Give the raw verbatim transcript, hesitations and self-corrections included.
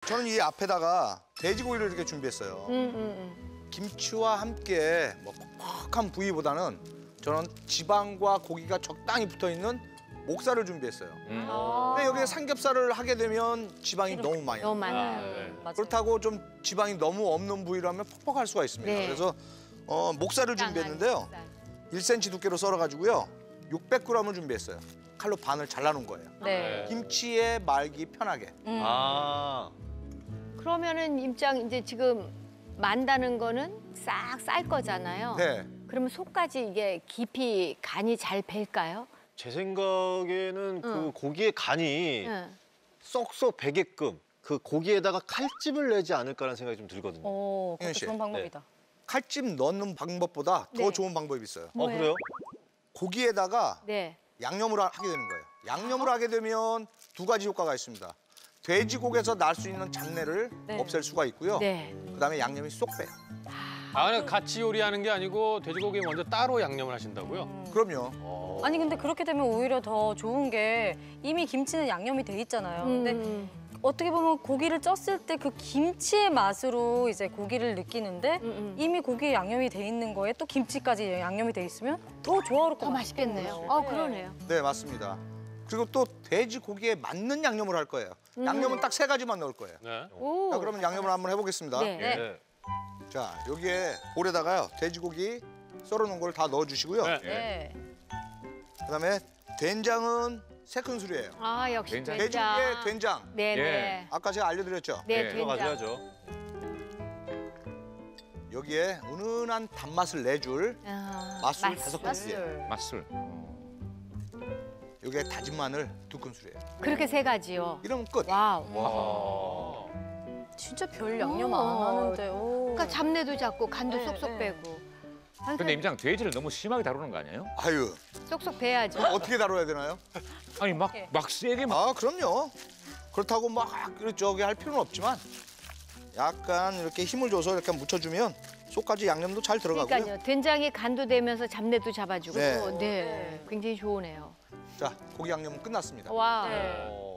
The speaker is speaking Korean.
저는 이 앞에다가 돼지고기를 이렇게 준비했어요. 음, 음, 음. 김치와 함께 뭐 퍽퍽한 부위보다는 저는 지방과 고기가 적당히 붙어있는 목살을 준비했어요. 음. 아. 근데 여기에 삼겹살을 하게 되면 지방이 너무 많이 너무 나요. 많아요. 아, 네. 맞아요. 그렇다고 좀 지방이 너무 없는 부위라면 퍽퍽할 수가 있습니다. 네. 그래서 어, 목살을 준비했는데요. 일 센티미터 두께로 썰어가지고요. 육백 그램을 준비했어요. 칼로 반을 잘라놓은 거예요. 네. 김치에 말기 편하게. 음. 아. 그러면은 입장 이제 지금 만다는 거는 싹 쌀 거잖아요. 네. 그러면 속까지 이게 깊이 간이 잘 벨까요? 제 생각에는 그 응. 고기의 간이 응. 쏙쏙 배게끔 그 고기에다가 칼집을 내지 않을까라는 생각이 좀 들거든요. 오, 혜연 그것도 씨. 좋은 방법이다. 칼집 넣는 방법보다 더 네. 좋은 방법이 있어요. 어, 뭐예요? 그래요? 고기에다가 네. 양념을 하- 하게 되는 거예요. 양념을 하게 되면 두 가지 효과가 있습니다. 돼지고기에서 날 수 있는 잡내를 네. 없앨 수가 있고요. 네. 그다음에 양념이 쏙 빼요. 아, 그냥 같이 요리하는 게 아니고 돼지고기 먼저 따로 양념을 하신다고요? 그럼요. 어. 아니 근데 그렇게 되면 오히려 더 좋은 게 이미 김치는 양념이 돼 있잖아요. 근데 음. 어떻게 보면 고기를 쪘을 때 그 김치의 맛으로 이제 고기를 느끼는데 음, 음. 이미 고기에 양념이 돼 있는 거에 또 김치까지 양념이 돼 있으면 더 조화롭고 더 맛있겠네요. 어, 그러네요. 네, 맞습니다. 그리고 또 돼지고기에 맞는 양념을 할 거예요. 양념은 딱 세 가지만 넣을 거예요. 네. 오. 자, 그러면 양념을 한번 해보겠습니다. 네. 예. 자, 여기에 볼에다가요. 돼지고기 썰어놓은 걸 다 넣어주시고요. 네. 네. 그다음에 된장은 세 큰술이에요. 아, 역시 된장. 된장. 돼지고기에 된장. 네, 네. 예. 아까 제가 알려드렸죠. 네, 네, 그거 된장. 가져야죠. 여기에 은은한 단맛을 내줄 아, 맛술 맛술. 다섯 큰술이에요. 맛술. 여기에 다진 마늘 두 큰술이에요. 그렇게 세 가지요. 이러면 끝. 와우. 와. 진짜 별 양념 오. 안 하는데. 오. 그러니까 잡내도 잡고 간도 네, 쏙쏙 네. 빼고. 아, 근데 임장 돼지를 너무 심하게 다루는 거 아니에요? 아유, 쏙쏙 빼야죠. 어떻게 다뤄야 되나요? 아니 막 막 세게 막. 아, 그럼요. 그렇다고 막 저기 할 필요는 없지만 약간 이렇게 힘을 줘서 이렇게 묻혀주면 속까지 양념도 잘 들어가고요. 그러니까요. 된장이 간도 되면서 잡내도 잡아주고. 네. 네. 굉장히 좋으네요. 자, 고기 양념은 끝났습니다. 와. 네. 어.